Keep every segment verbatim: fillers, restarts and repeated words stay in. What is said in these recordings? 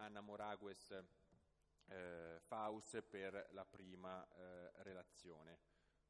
Anna Moragues eh, Faus per la prima eh, relazione.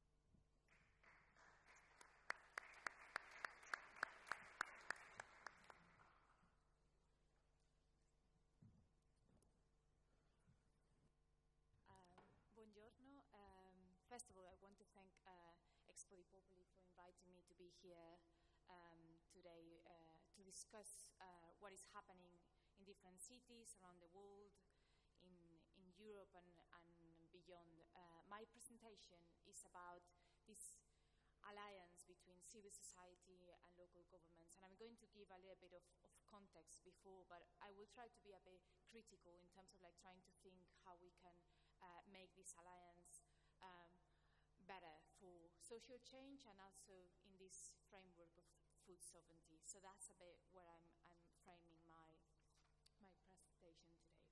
Buongiorno. Um, first of all, I want to thank uh, Expo di Popoli for inviting me to be here um, today uh, to discuss uh, what is happening in different cities around the world, in, in Europe and, and beyond. Uh, my presentation is about this alliance between civil society and local governments, and I'm going to give a little bit of, of context before, but I will try to be a bit critical in terms of like trying to think how we can uh, make this alliance um, better for social change and also in this framework of food sovereignty. So that's a bit where I'm, I'm framing my, my presentation today.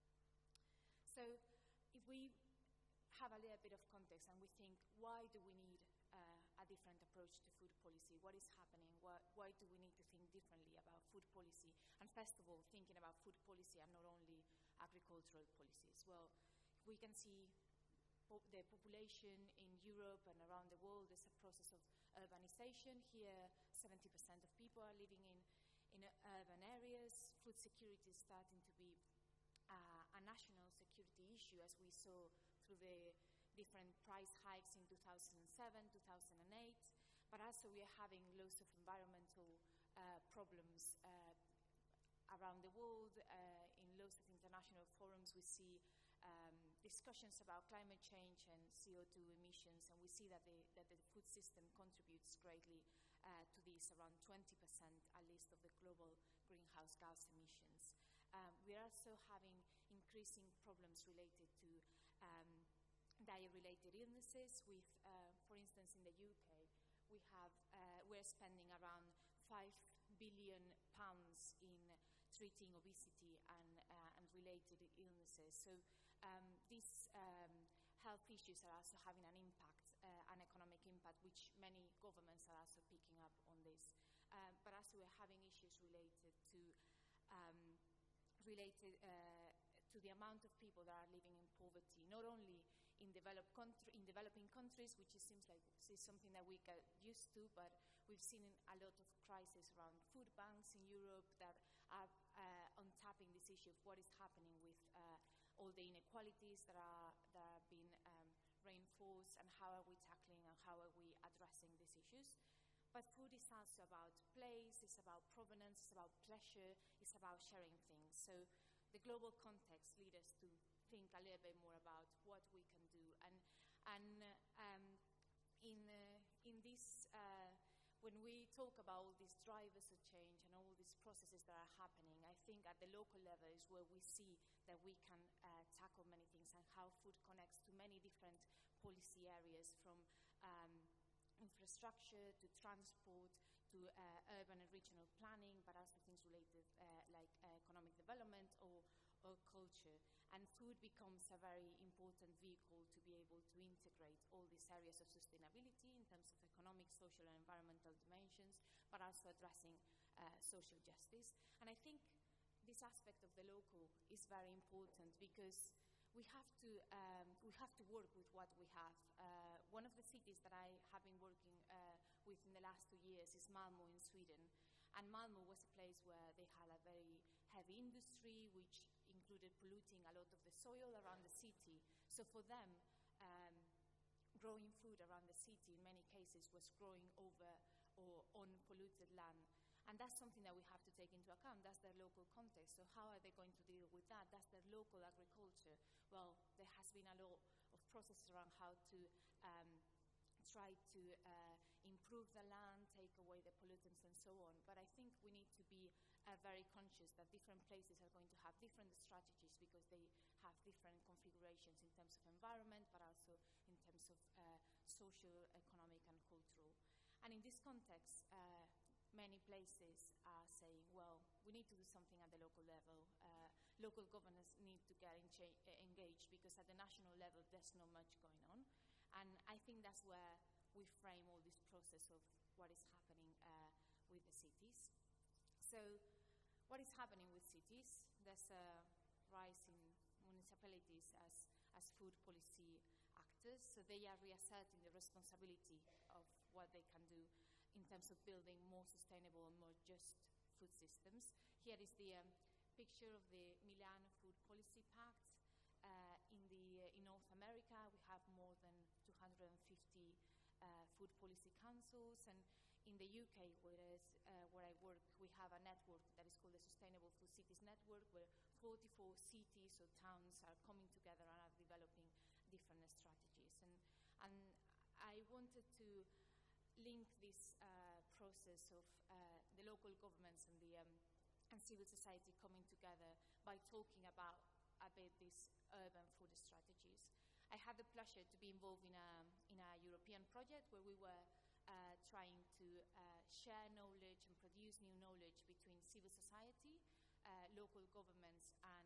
So if we have a little bit of context and we think, why do we need uh, a different approach to food policy? What is happening? Why, why do we need to think differently about food policy? And first of all, thinking about food policy and not only agricultural policies. Well, we can see po the population in Europe and around the world. There's a process of urbanization. Here, seventy percent of people are living in, in urban areas. Food security is starting to be uh, a national security issue, as we saw through the different price hikes in two thousand seven, two thousand eight, but also we are having lots of environmental uh, problems uh, around the world. Uh, in lots of international forums we see um, discussions about climate change and C O two emissions, and we see that the, that the food system contributes greatly uh, to this, around twenty percent at least of the global greenhouse gas emissions. Um, we are also having increasing problems related to um, diet-related illnesses. With, uh, for instance, in the U K, we have uh, we're spending around five billion pounds in treating obesity and uh, and related illnesses. So um, these um, health issues are also having an impact, uh, an economic impact, which many governments are also picking up on this. Um, but also we're having issues related to um, related. Uh, to the amount of people that are living in poverty, not only in, developed country, in developing countries, which it seems like is something that we get used to, but we've seen a lot of crises around food banks in Europe that are uh, untapping this issue of what is happening with uh, all the inequalities that are, that are being um, reinforced, and how are we tackling and how are we addressing these issues. But food is also about place, it's about provenance, it's about pleasure, it's about sharing things. So the global context leads us to think a little bit more about what we can do. And, and uh, um, in, uh, in this, uh, when we talk about all these drivers of change and all these processes that are happening, I think at the local level is where we see that we can uh, tackle many things, and how food connects to many different policy areas, from um, infrastructure to transport to uh, urban and regional planning, but also things related uh, like uh, economic development or, or culture. And food becomes a very important vehicle to be able to integrate all these areas of sustainability in terms of economic, social and environmental dimensions, but also addressing uh, social justice. And I think this aspect of the local is very important, because we have to um, we have to work with what we have. Uh, one of the cities that I have been working uh, with in the last two years is Malmö in Sweden, and Malmö was a place where they had a very heavy industry, which included polluting a lot of the soil around the city. So for them, um, growing food around the city in many cases was growing over or on polluted land. And that's something that we have to take into account. That's their local context. So how are they going to deal with that? That's their local agriculture. Well, there has been a lot of processes around how to um, try to uh, improve the land, take away the pollutants and so on. But I think we need to be uh, very conscious that different places are going to have different strategies, because they have different configurations in terms of environment, but also in terms of uh, social, economic and cultural. And in this context, uh, many places are saying, well, we need to do something at the local level. Uh, local governors need to get in engaged, because at the national level there's not much going on. And I think that's where we frame all this process of what is happening uh, with the cities. So what is happening with cities? There's a rising municipalities as, as food policy actors. So they are reasserting the responsibility of what they can do in terms of building more sustainable and more just food systems. Here is the um, picture of the Milan Food Policy Pact. Uh, in, the, uh, in North America, we have more than two hundred fifty uh, food policy councils, and in the U K, whereas, uh, where I work, we have a network that is called the Sustainable Food Cities Network, where forty-four cities or towns are coming together and are developing different strategies. And, and I wanted to link this uh, process of uh, the local governments and the um, and civil society coming together by talking about a bit these urban food strategies. I had the pleasure to be involved in a, in a European project where we were uh, trying to uh, share knowledge and produce new knowledge between civil society, uh, local governments, and,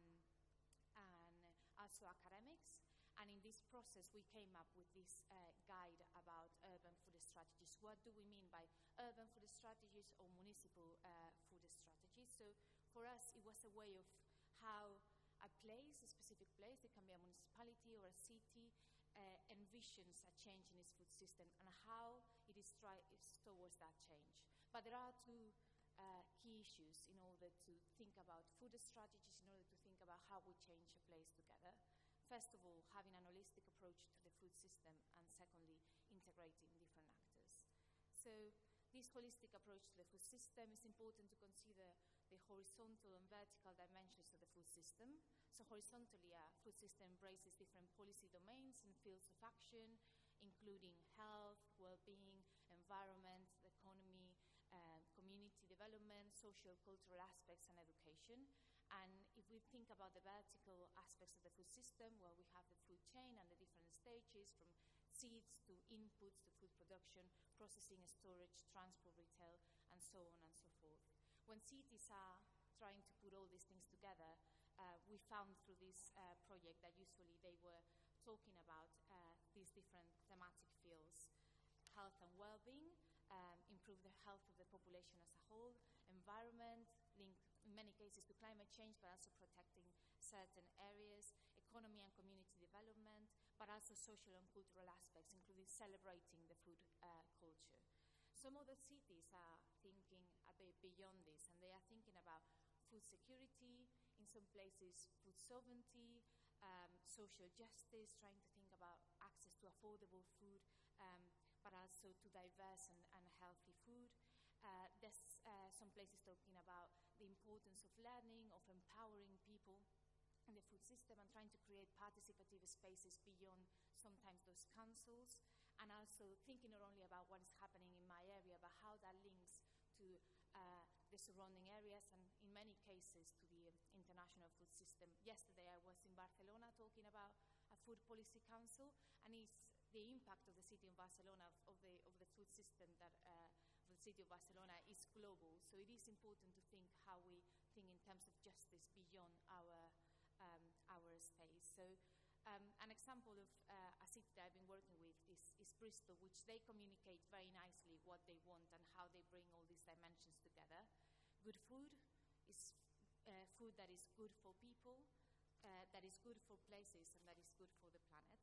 and also academics. And in this process, we came up with this uh, guide about urban food strategies. What do we mean by urban food strategies or municipal uh, food strategies? So for us, it was a way of how a place, a specific place, it can be a municipality or a city, uh, envisions a change in its food system and how it is, try is towards that change. But there are two uh, key issues in order to think about food strategies, in order to think about how we change a place together. First of all, having an holistic approach to the food system, and secondly, integrating different actors. So this holistic approach to the food system is important to consider the horizontal and vertical dimensions of the food system. So horizontally, a food system embraces different policy domains and fields of action, including health, well-being, environment, the economy, uh, community development, social, cultural aspects, and education. And if we think about the vertical aspects of the food system, well, we have the food chain and the different stages, from seeds to inputs to food production, processing, storage, transport, retail, and so on and so forth. When cities are trying to put all these things together, uh, we found through this uh, project that usually they were talking about uh, these different thematic fields: health and well-being, um, improve the health of the population as a whole, environment, linked in many cases to climate change, but also protecting certain areas, economy and community development, but also social and cultural aspects, including celebrating the food uh, culture. Some other cities are thinking a bit beyond this, and they are thinking about food security, in some places food sovereignty, um, social justice, trying to think about access to affordable food, um, but also to diverse and, and healthy food. Uh, there's uh, some places talking about the importance of learning, of empowering people in the food system, and trying to create participative spaces beyond sometimes those councils, and also thinking not only about what is happening in my area, but how that links to uh, the surrounding areas, and in many cases to the international food system. Yesterday I was in Barcelona talking about a food policy council, and it's the impact of the city of Barcelona, of, of, the, of the food system that uh, the city of Barcelona is global. So it is important to think how we think in terms of justice beyond our um, our space. So um, an example of uh, a city that I've been working with is, is Bristol, which they communicate very nicely what they want and how they bring all these dimensions together. Good food is uh, food that is good for people, uh, that is good for places, and that is good for the planet.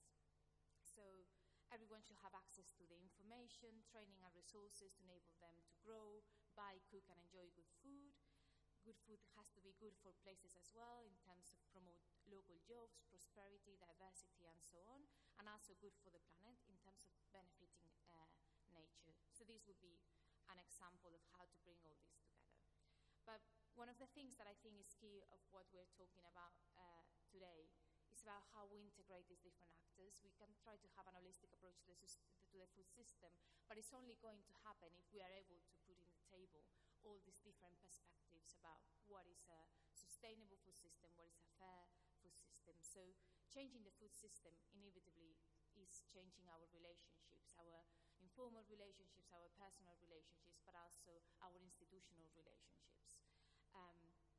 So everyone should have access to the information, training, and resources to enable them to grow, buy, cook, and enjoy good food. Good food has to be good for places as well, in terms of promote local jobs, prosperity, diversity, and so on, and also good for the planet in terms of benefiting uh, nature. So this would be an example of how to bring all this together. But one of the things that I think is key of what we're talking about uh, today is about how we integrate these different actors. We can try to have an holistic approach to the, to the food system, but it's only going to happen if we are able to put in the table all these different perspectives about what is a sustainable food system, what is a fair food system. So changing the food system inevitably is changing our relationships, our informal relationships, our personal relationships, but also our institutional relationships. Um,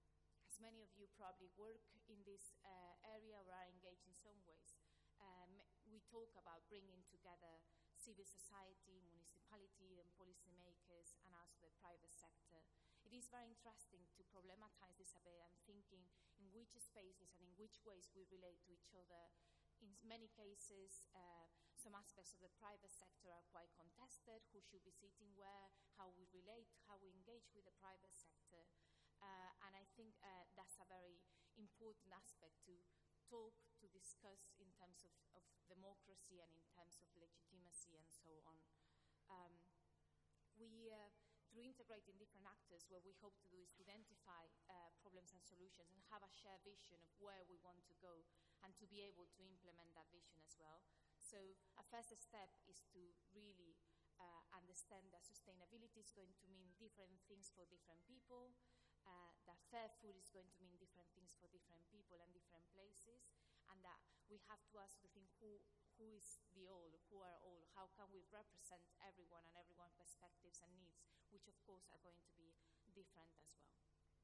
as many of you probably work in this uh, area or are engaged in some ways, um, we talk about bringing together civil society, municipality, and policymakers, and also the private sector. It is very interesting to problematize this a bit and thinking in which spaces and in which ways we relate to each other. In many cases, uh, some aspects of the private sector are quite contested, who should be sitting where, how we relate, how we engage with the private sector. Uh, and I think uh, that's a very important aspect to talk, to discuss in terms of, of democracy and in terms of legitimacy and so on. Um, we, uh, through integrating different actors, what we hope to do is to identify uh, problems and solutions and have a shared vision of where we want to go and to be able to implement that vision as well. So a first step is to really uh, understand that sustainability is going to mean different things for different people, uh, that fair food is going to mean different things for different people and different places, and that we have to ask the thing, who, who is the all, who are all, how can we represent everyone and everyone's perspectives and needs, which of course are going to be different as well.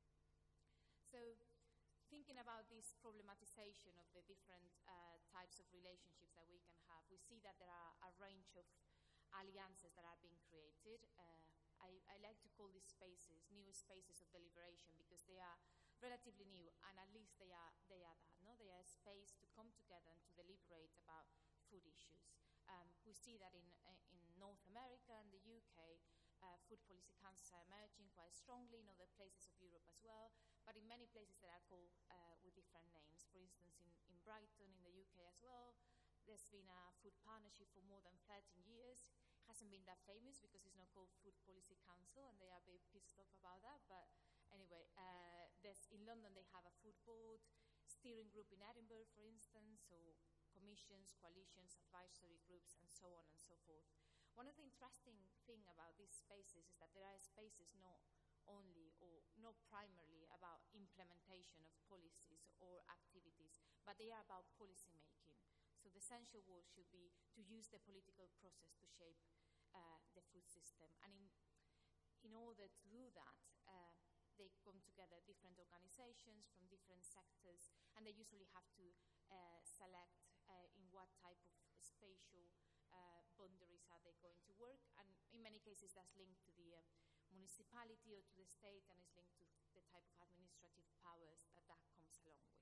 So thinking about this problematization of the different uh, types of relationships that we can have, we see that there are a range of alliances that are being created. Uh, I, I like to call these spaces new spaces of deliberation because they are relatively new, and at least they are they are that. No, they are a space to come together and to deliberate about food issues. Um, we see that in in North America and the U K, uh, food policy councils are emerging quite strongly. In other places of Europe as well. But in many places that are called uh, with different names. For instance, in, in Brighton, in the U K as well, there's been a food partnership for more than thirteen years. It hasn't been that famous because it's not called Food Policy Council, and they are a bit pissed off about that. But anyway, uh, there's, in London they have a food board, steering group in Edinburgh, for instance, or commissions, coalitions, advisory groups, and so on and so forth. One of the interesting things about these spaces is that there are spaces not only or not primarily about implementation of policies or activities, but they are about policy making. So the essential word should be to use the political process to shape uh, the food system. And in, in order to do that, uh, they come together different organizations from different sectors, and they usually have to uh, select uh, in what type of spatial uh, boundaries are they going to work. And in many cases that's linked to the uh, municipality or to the state, and is linked to the type of administrative powers that that comes along with.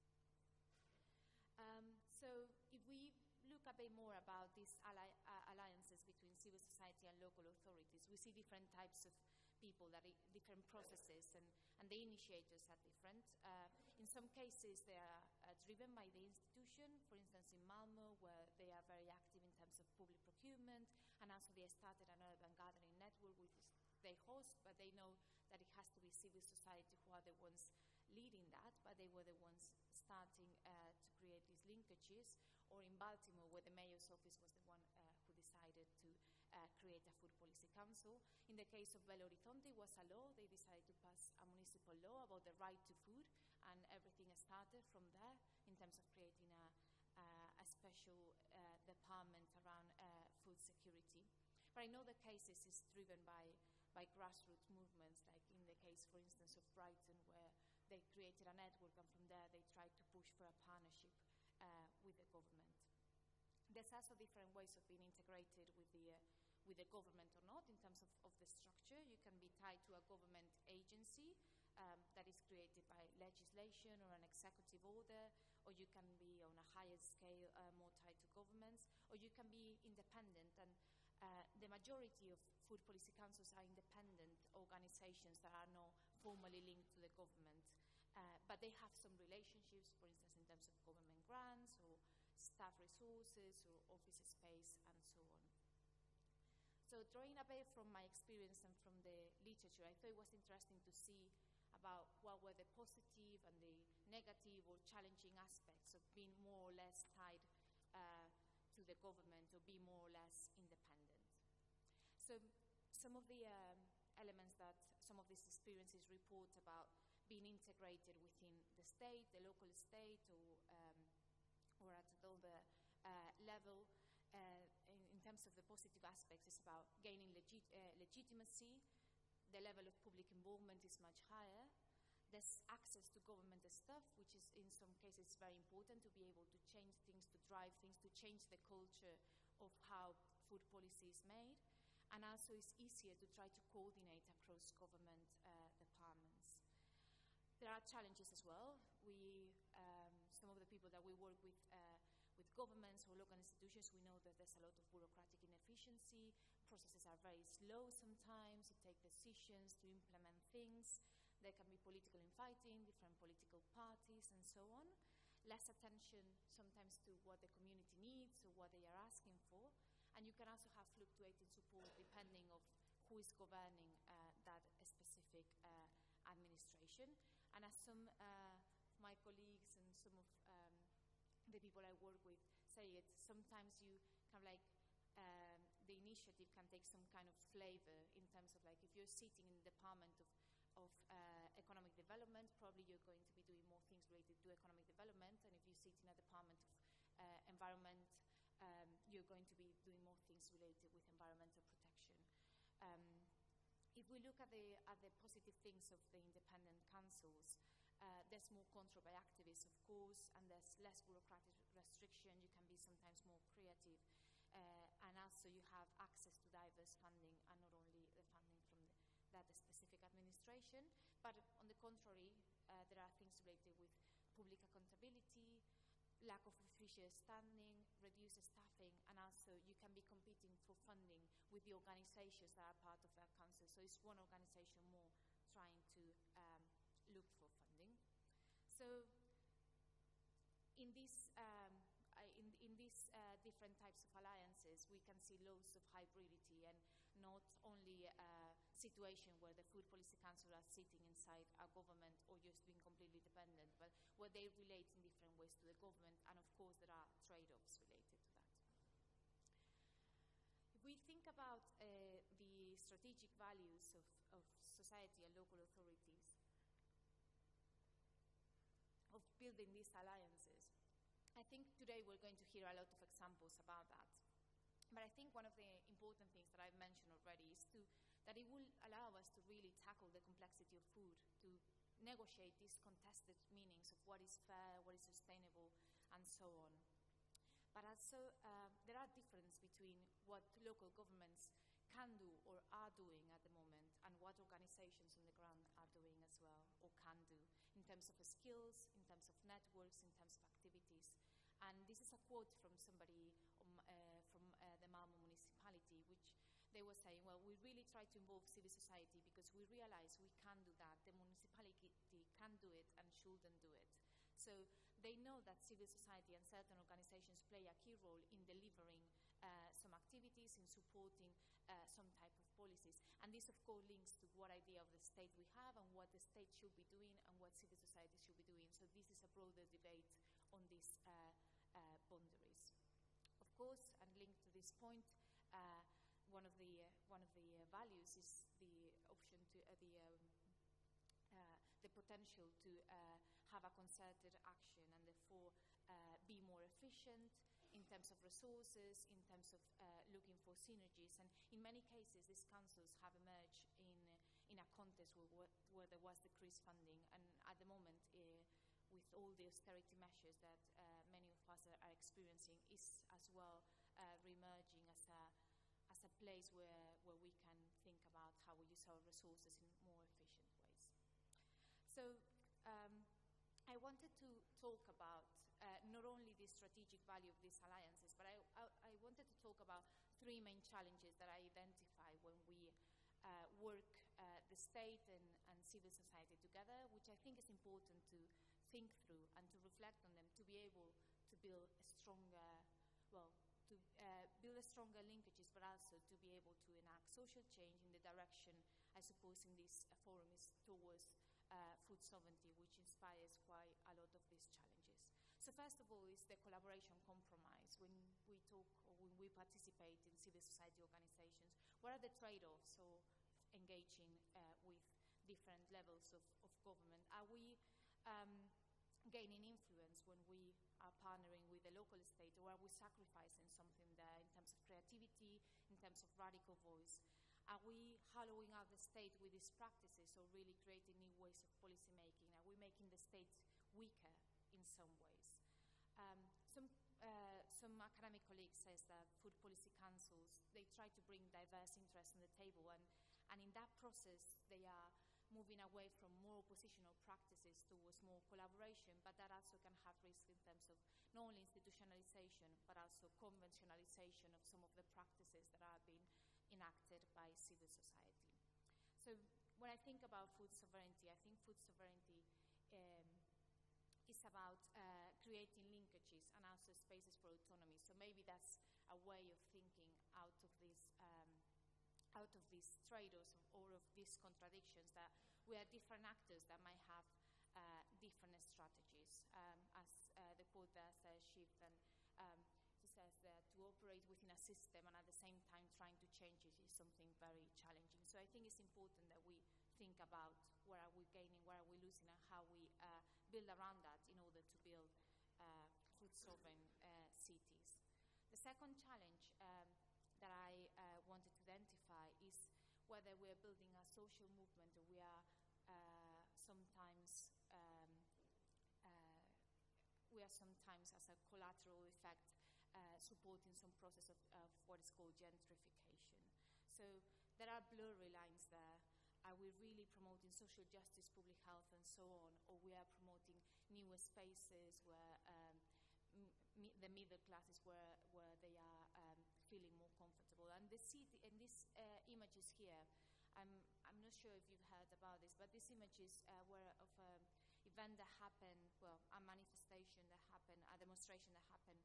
Um, so if we look a bit more about these alli uh, alliances between civil society and local authorities, we see different types of people, that are different processes, and, and the initiators are different. Uh, in some cases they are uh, driven by the institution, for instance in Malmo, where they are very active in terms of public procurement, and also they started an urban gardening network which is they host, but they know that it has to be civil society who are the ones leading that, but they were the ones starting uh, to create these linkages. Or in Baltimore, where the mayor's office was the one uh, who decided to uh, create a food policy council. In the case of Belo Horizonte, it was a law. They decided to pass a municipal law about the right to food, and everything started from there in terms of creating a, uh, a special uh, department around uh, food security. But in other cases, it's driven by by grassroots movements, like in the case, for instance, of Brighton, where they created a network, and from there they tried to push for a partnership uh, with the government. There's also different ways of being integrated with the, uh, with the government or not, in terms of, of the structure. You can be tied to a government agency um, that is created by legislation or an executive order, or you can be on a higher scale, uh, more tied to governments, or you can be independent. And Uh, the majority of food policy councils are independent organizations that are not formally linked to the government, uh, but they have some relationships, for instance, in terms of government grants or staff resources or office space and so on. So drawing a bit from my experience and from the literature, I thought it was interesting to see about what were the positive and the negative or challenging aspects of being more or less tied uh, to the government, or be more or less independent. So some of the um, elements that some of these experiences report about being integrated within the state, the local state, or, um, or at another uh, level, uh, in, in terms of the positive aspects, is about gaining legi uh, legitimacy. The level of public involvement is much higher. There's access to government stuff, which is in some cases very important to be able to change things, to drive things, to change the culture of how food policy is made. And also it's easier to try to coordinate across government uh, departments. There are challenges as well. we, um, some of the people that we work with, uh, with governments or local institutions, we know that there's a lot of bureaucratic inefficiency. Processes are very slow sometimes to take decisions, to implement things. There can be political infighting, different political parties, and so on. Less attention sometimes to what the community needs or what they are asking for. And you can also have fluctuating support depending of who is governing uh, that specific uh, administration. And as some uh, of my colleagues and some of um, the people I work with say it, sometimes you kind of like, um, the initiative can take some kind of flavor in terms of like, if you're sitting in the department of of uh, economic development, probably you're going to be doing more things related to economic development, and if you sit in a department of uh, environment, um, you're going to be doing more things related with environmental protection. Um, if we look at the, at the positive things of the independent councils, uh, there's more control by activists, of course, and there's less bureaucratic restriction. You can be sometimes more creative, uh, and also you have access to diverse funding, and not only the funding from the that specific administration, but on the contrary, uh, there are things related with public accountability, lack of official standing, reduced staffing, and also you can be competing for funding with the organizations that are part of that council. So it's one organization more trying to um, look for funding. So in this um, I, in, in these uh, different types of alliances, we can see loads of hybridity, and not only a situation where the Food Policy Council are sitting inside a government or just being completely dependent, but where they relate in different ways to the government, and of course there are trade-offs related to that. If we think about uh, the strategic values of, of society and local authorities, of building these alliances, I think today we're going to hear a lot of examples about that. But I think one of the important things that I've mentioned already is to, that it will allow us to really tackle the complexity of food, to negotiate these contested meanings of what is fair, what is sustainable, and so on. But also, uh, there are differences between what local governments can do or are doing at the moment, and what organizations on the ground are doing as well, or can do, in terms of skills, in terms of networks, in terms of activities. And this is a quote from somebody um, uh, from uh, the Malmo municipality, which they were saying, well, we really try to involve civil society because we realize we can do that. The municipality can do it and shouldn't do it. So they know that civil society and certain organizations play a key role in delivering uh, some activities, in supporting uh, some type of policies. And this, of course, links to what idea of the state we have and what the state should be doing and what civil society should be doing. So this is a broader debate on these uh, uh, boundaries. Of course, and linked to this point, uh, one of the uh, one of the uh, values is the option to uh, the um, uh, the potential to uh, have a concerted action and therefore uh, be more efficient in terms of resources, in terms of uh, looking for synergies. And in many cases, these councils have emerged in in a context where, where there was decreased funding, and at the moment, uh, with all the austerity measures that uh, many of us are, are experiencing, is as well uh, re-emerging as a as a place where, where we can think about how we use our resources in more efficient ways. So um, I wanted to talk about uh, not only the strategic value of these alliances, but I, I, I wanted to talk about three main challenges that I identify when we uh, work uh, the state and, and civil society together, which I think is important to think through and to reflect on them, to be able to build a stronger, well, to uh, build a stronger linkages, but also to be able to enact social change in the direction, I suppose, in this uh, forum is towards uh, food sovereignty, which inspires quite a lot of these challenges. So first of all is the collaboration compromise. When we talk or when we participate in civil society organizations, what are the trade-offs of engaging uh, with different levels of, of government? Are we um, gaining influence when we are partnering with the local state, or are we sacrificing something there in terms of creativity, in terms of radical voice? Are we hollowing out the state with these practices, or really creating new ways of policy making? Are we making the state weaker in some ways? Um, some, uh, some academic colleagues says that food policy councils, they try to bring diverse interests on the table, and, and in that process they are moving away from more oppositional practices towards more collaboration, but that also can have risk in terms of not only institutionalization, but also conventionalization of some of the practices that are being enacted by civil society. So when I think about food sovereignty, I think food sovereignty um, is about uh, creating linkages and also spaces for autonomy. So maybe that's a way of thinking out of this um, out of these trade-offs or of these contradictions, that we are different actors that might have uh, different strategies. Um, as uh, the quote that says shift, and um, she says that to operate within a system and at the same time trying to change it is something very challenging. So I think it's important that we think about where are we gaining, where are we losing, and how we uh, build around that in order to build uh, food sovereign uh, cities. The second challenge um, that I uh, wanted to identify is whether we are building a social movement or we are uh, sometimes um, uh, we are sometimes as a collateral effect uh, supporting some process of, of what is called gentrification. So there are blurry lines there. Are we really promoting social justice, public health, and so on, or we are promoting newer spaces where um, m the middle classes where where they are um, feeling more comfortable? And the city, and these uh, images here, I'm I'm not sure if you've heard about this, but these images uh, were of an event that happened, well, a manifestation that happened, a demonstration that happened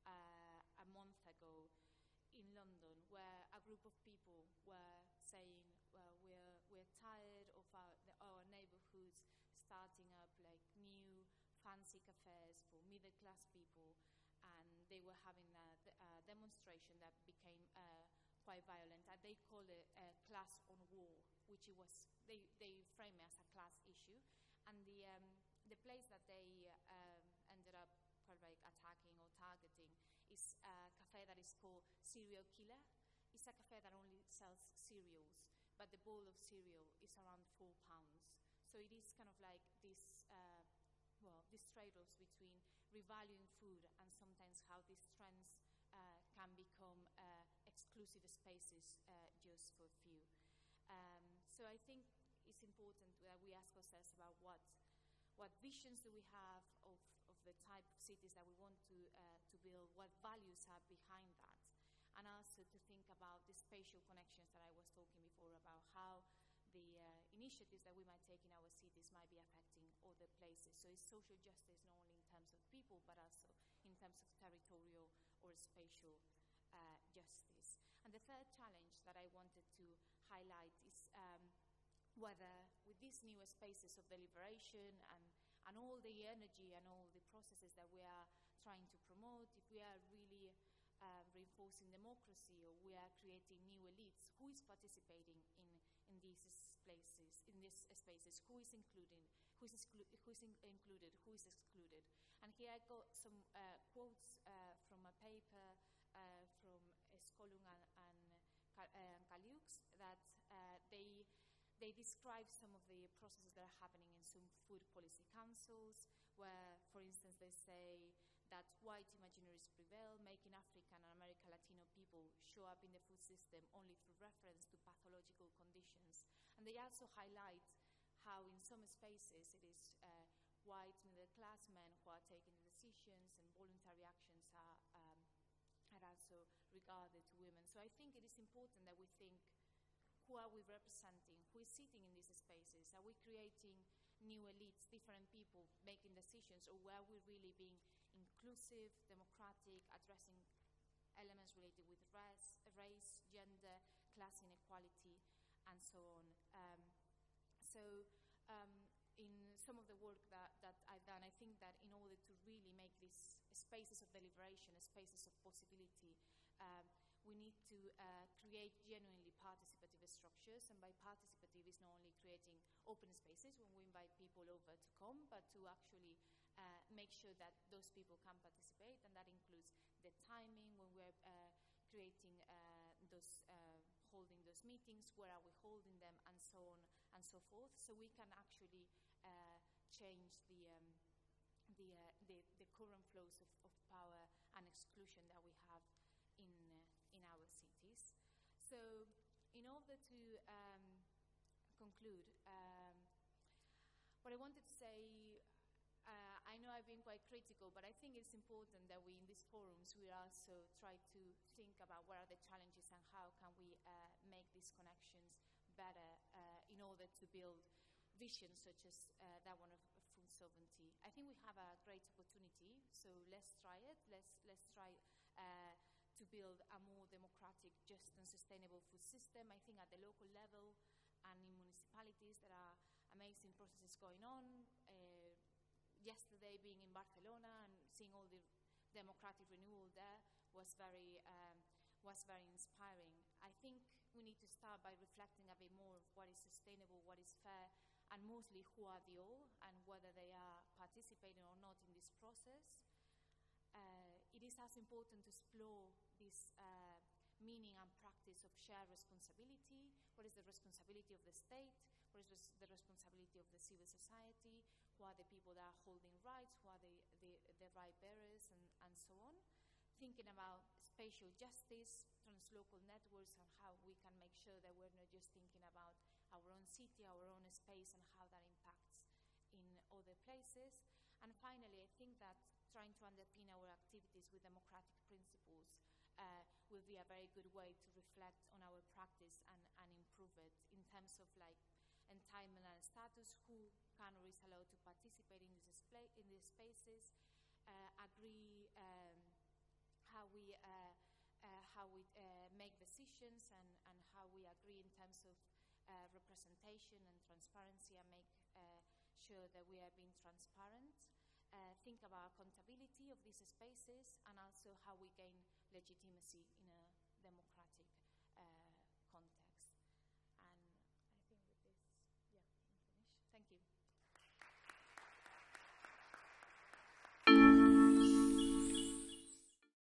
uh, a month ago in London, where a group of people were saying, well, we're, we're tired of our, the, our neighborhoods starting up like new fancy cafes for middle-class people, and they were having a, a demonstration that became uh, quite violent, and they called it uh, class on war, which it was, they, they frame it as a class issue, and the, um, the place that they um, ended up kind of like attacking or targeting is a cafe that is called Serial Killer. It's a cafe that only sells cereals, but the bowl of cereal is around four pounds. So it is kind of like this, uh, well, these trade-offs between revaluing food and sometimes how these trends uh, can become uh, exclusive spaces uh, just for a few. Um, so I think it's important that we ask ourselves about what what visions do we have of, of the type of cities that we want to, uh, to build, what values are behind that, and also to think about the spatial connections that I was talking before about how the uh, initiatives that we might take in our cities might be affecting other places. So it's social justice not only in terms of people, but also in terms of territorial or spatial uh, justice. And the third challenge that I wanted to highlight is um, whether with these newer spaces of deliberation and, and all the energy and all the processes that we are trying to promote, if we are really uh, reinforcing democracy or we are creating new elites, who is participating in, in these places, in these spaces, who is including, who is, exclu who is in included, who is excluded. And here I got some uh, quotes uh, from a paper uh, from Skolung and, and uh, Kaliux that uh, they They describe some of the processes that are happening in some food policy councils, where, for instance, they say that white imaginaries prevail, making African and American Latino people show up in the food system only through reference to pathological conditions. And they also highlight how in some spaces it is uh, white middle-class men who are taking the decisions, and voluntary actions are, um, are also regarded to women. So I think it is important that we think, who are we representing? Who is sitting in these spaces? Are we creating new elites, different people making decisions, or were we really being inclusive, democratic, addressing elements related with race, race gender, class inequality, and so on? Um, so um, in some of the work that, that I've done, I think that in order to really make these spaces of deliberation, spaces of possibility, um, we need to uh, create genuinely participative structures, and by participative is not only creating open spaces when we invite people over to come, but to actually uh, make sure that those people can participate, and that includes the timing when we're uh, creating uh, those, uh, holding those meetings, where are we holding them, and so on and so forth, so we can actually uh, change the, um, the, uh, the, the current flows of, of power and exclusion that we have in uh, in our cities. So in order to um, conclude, um, what I wanted to say, uh, I know I've been quite critical, but I think it's important that we, in these forums, we also try to think about what are the challenges and how can we uh, make these connections better uh, in order to build visions such as uh, that one of food sovereignty. I think we have a great opportunity, so let's try it. Let's, let's try uh, to build a more democratic, just and sustainable food system. I think at the local level and in municipalities there are amazing processes going on. Uh, yesterday being in Barcelona and seeing all the democratic renewal there was very, um, was very inspiring. I think we need to start by reflecting a bit more of what is sustainable, what is fair, and mostly who are the all and whether they are participating or not in this process. Uh, it is as important to explore this uh, meaning and practice of shared responsibility. What is the responsibility of the state? What is res the responsibility of the civil society? Who are the people that are holding rights? Who are the, the, the right bearers, and, and so on? Thinking about spatial justice, translocal networks, and how we can make sure that we're not just thinking about our own city, our own space, and how that impacts in other places. And finally, I think that trying to underpin our activities with democratic principles uh, will be a very good way to reflect on our practice and, and improve it in terms of like entitlement and status, who can or is allowed to participate in these, display, in these spaces, uh, agree um, how we, uh, uh, how we uh, make decisions, and, and how we agree in terms of uh, representation and transparency, and make uh, sure that we are being transparent. Uh, think about accountability of these spaces, and also how we gain legitimacy in a